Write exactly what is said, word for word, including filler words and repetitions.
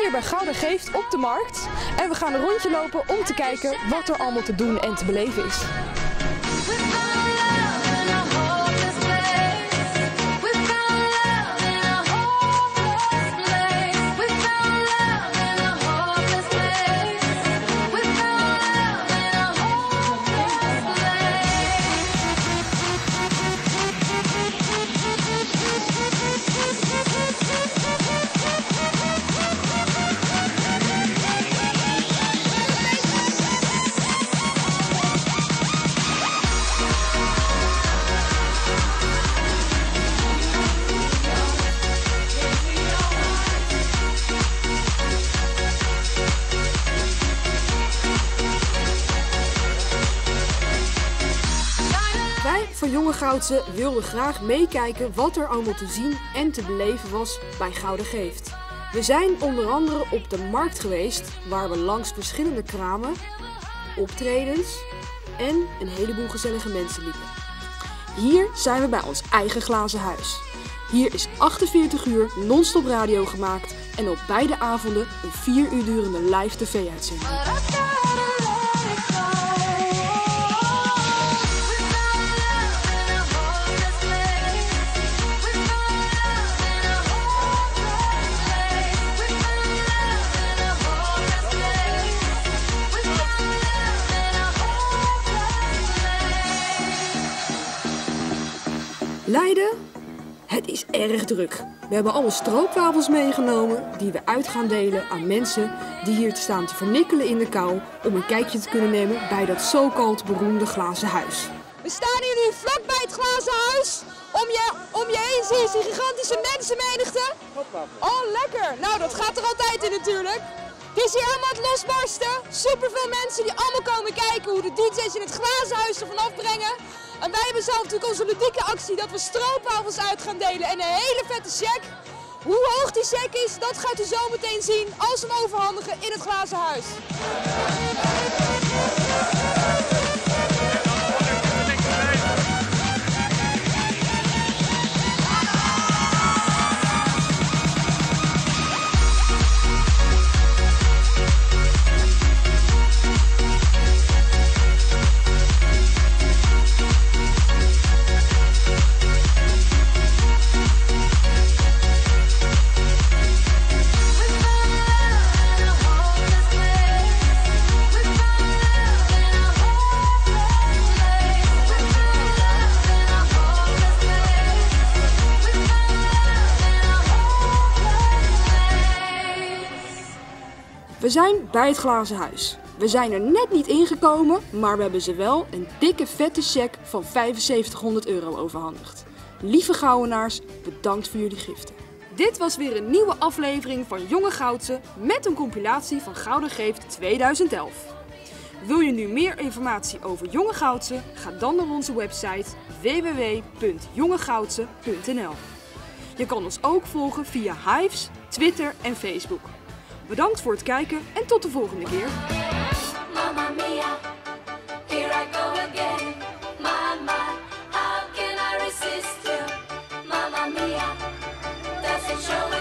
hier bij Gouda Geeft op de markt en we gaan een rondje lopen om te kijken wat er allemaal te doen en te beleven is. Wij van Jonge Goudse wilden graag meekijken wat er allemaal te zien en te beleven was bij Gouda Geeft. We zijn onder andere op de markt geweest, waar we langs verschillende kramen, optredens en een heleboel gezellige mensen liepen. Hier zijn we bij ons eigen glazen huis. Hier is achtenveertig uur non-stop radio gemaakt en op beide avonden een vier uur durende live tv-uitzending. Leiden? Het is erg druk. We hebben allemaal stroopwafels meegenomen die we uit gaan delen aan mensen die hier staan te vernikkelen in de kou om een kijkje te kunnen nemen bij dat zo-called beroemde glazen huis. We staan hier nu vlakbij het glazen huis. Om je, om je heen zie je die gigantische mensenmenigte. Oh, lekker. Nou, dat gaat er altijd in natuurlijk. Het is hier allemaal het losbarsten. Superveel mensen die allemaal komen kijken hoe de D J's in het glazen huis er vanaf brengen. En wij hebben zelf natuurlijk onze ludieke actie dat we stroopwafels uit gaan delen en een hele vette check. Hoe hoog die check is, dat gaat u zo meteen zien als we hem overhandigen in het glazen huis. We zijn bij het glazen huis. We zijn er net niet ingekomen, maar we hebben ze wel een dikke vette cheque van vijfenzeventighonderd euro overhandigd. Lieve Gouwenaars, bedankt voor jullie giften. Dit was weer een nieuwe aflevering van Jonge Goudse met een compilatie van Gouda Geeft tweeduizend elf. Wil je nu meer informatie over Jonge Goudse? Ga dan naar onze website w w w punt jongegoudse punt n l. Je kan ons ook volgen via Hives, Twitter en Facebook. Bedankt voor het kijken en tot de volgende keer. Mamma mia, here I go again. Mama, how can I resist you? Mamma mia, does it show?